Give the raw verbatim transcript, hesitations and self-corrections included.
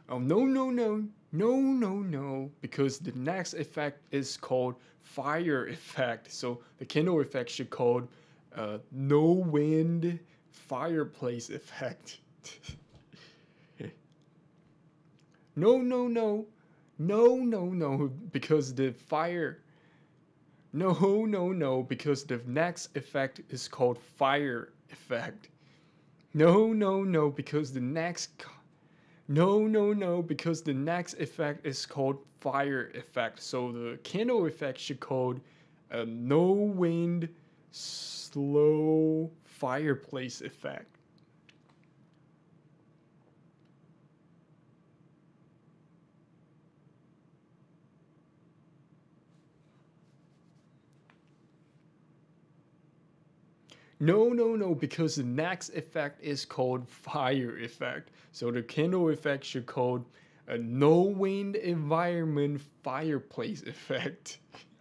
Oh, no, no, no, no, no, no, because the next effect is called fire effect. So the candle effect should called uh, no wind fireplace effect. No, no, no, no, no, no, because the fire. No, no, no, because the next effect is called fire effect. No, no, no, because the next No, no, no, because the next effect is called fire effect. So the candle effect should called a no wind slow fireplace effect. No, no, no, because the next effect is called fire effect. So the candle effect should called a no wind environment fireplace effect.